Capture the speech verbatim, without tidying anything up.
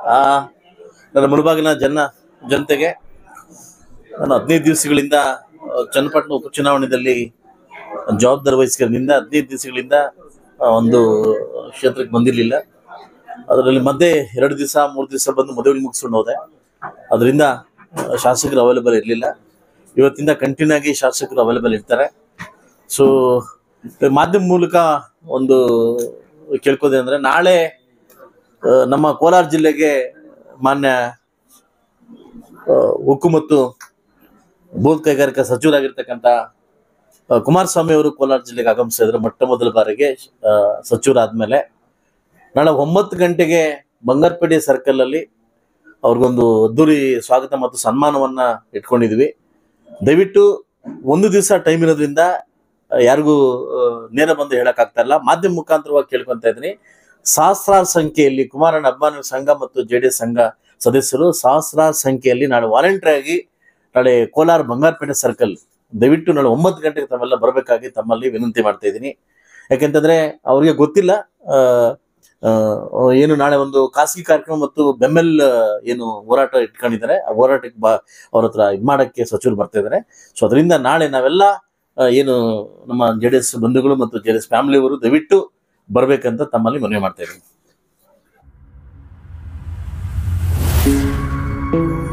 ಆ ನನ್ನ ಮುಳುಬಾಗಿನ ಜನ ಜನತೆಗೆ ನಾನು ಹದಿನೈದು ದಿವಸಗಳಿಂದ ಚನ್ನಪಟ್ಟಣ ಉಪಚುನಾವಣೆಯಲ್ಲಿ ಜವಾಬ್ದಾರಿ ವಹಿಸ್ಕೊಂಡಿಂದ ಹದಿನೈದು ದಿವಸಗಳಿಂದ ಒಂದು ಕ್ಷೇತ್ರಕ್ಕೆ ಬಂದಿರಲಿಲ್ಲ. ಅದರಲ್ಲಿ ಮಧ್ಯೆ ಎರಡು ದಿವಸ ಮೂರು ದಿವಸ ಬಂದು ಮದುವೆ ಮುಗಿಸ್ಕೊಂಡು ಹೋದೆ. ಅದರಿಂದ ಶಾಸಕರು ಅವೈಲೇಬಲ್ ಇರಲಿಲ್ಲ. ಇವತ್ತಿಂದ ಕಂಟಿನ್ಯೂ ಆಗಿ ಶಾಸಕರು ಅವೈಲೇಬಲ್ ಇರ್ತಾರೆ. ಸೊ ಮಾಧ್ಯಮ ಮೂಲಕ ಒಂದು ಕೇಳ್ಕೋದೆ ಅಂದರೆ, ನಾಳೆ ನಮ್ಮ ಕೋಲಾರ ಜಿಲ್ಲೆಗೆ ಮಾನ್ಯ ಉಕ್ಕು ಮತ್ತು ಬೃಹತ್ ಕೈಗಾರಿಕಾ ಸಚಿವರಾಗಿರ್ತಕ್ಕಂಥ ಕುಮಾರಸ್ವಾಮಿ ಅವರು ಕೋಲಾರ ಜಿಲ್ಲೆಗೆ ಆಗಮಿಸಿದ್ರೆ ಮೊಟ್ಟ ಮೊದಲ ಬಾರಿಗೆ ಸಚಿವರಾದ್ಮೇಲೆ ನಾಳೆ ಒಂಬತ್ತು ಗಂಟೆಗೆ ಬಂಗಾರಪೇಟೆ ಸರ್ಕಲ್ ಅಲ್ಲಿ ಅವ್ರಿಗೊಂದು ಅದ್ದೂರಿ ಸ್ವಾಗತ ಮತ್ತು ಸನ್ಮಾನವನ್ನ ಇಟ್ಕೊಂಡಿದ್ವಿ. ದಯವಿಟ್ಟು ಒಂದು ದಿವಸ ಟೈಮ್ ಇರೋದ್ರಿಂದ ಯಾರಿಗೂ ನೇರ ಬಂದು ಹೇಳಕ್ ಆಗ್ತಾ ಇಲ್ಲ, ಮಾಧ್ಯಮ ಮುಖಾಂತರವಾಗಿ ಕೇಳ್ಕೊಂತ ಇದ್ದೀನಿ. ಸಹಸ್ರಾರು ಸಂಖ್ಯೆಯಲ್ಲಿ ಕುಮಾರಣ್ಣ ಅಭಿಮಾನಿ ಸಂಘ ಮತ್ತು ಜೆ ಡಿ ಎಸ್ ಸಂಘ ಸದಸ್ಯರು ಸಹಸ್ರಾರು ಸಂಖ್ಯೆಯಲ್ಲಿ ನಾಳೆ ವಾಲಂಟ್ರಿ ಆಗಿ ನಾಳೆ ಕೋಲಾರ ಬಂಗಾರಪೇಟೆ ಸರ್ಕಲ್ ದಯವಿಟ್ಟು ನಾಳೆ ಒಂಬತ್ತು ಗಂಟೆಗೆ ತಮ್ಮೆಲ್ಲ ಬರಬೇಕಾಗಿ ತಮ್ಮಲ್ಲಿ ವಿನಂತಿ ಮಾಡ್ತಾ ಇದ್ದೀನಿ. ಯಾಕೆಂತಂದ್ರೆ ಅವ್ರಿಗೆ ಗೊತ್ತಿಲ್ಲ ಏನು ನಾಳೆ ಒಂದು ಖಾಸಗಿ ಕಾರ್ಯಕ್ರಮ ಮತ್ತು ಬೆಂಬಲ್ ಏನು ಹೋರಾಟ ಇಟ್ಕೊಂಡಿದ್ದಾರೆ, ಆ ಹೋರಾಟಕ್ಕೆ ಬಾ ಅವ್ರ ಹತ್ರ ಇದು ಮಾಡಕ್ಕೆ ಸಚಿವರು ಬರ್ತಾ ಇದ್ದಾರೆ. ಸೊ ಅದರಿಂದ ನಾಳೆ ನಾವೆಲ್ಲ ಏನು ನಮ್ಮ ಜೆ ಡಿ ಎಸ್ ಬಂಧುಗಳು ಮತ್ತು ಜೆ ಡಿ ಎಸ್ ಫ್ಯಾಮಿಲಿಯವರು ದಯವಿಟ್ಟು ಬರ್ಬೇಕಂತ ತಮ್ಮಲ್ಲಿ ಮನವಿ ಮಾಡ್ತಾ ಇದ್ದೀನಿ.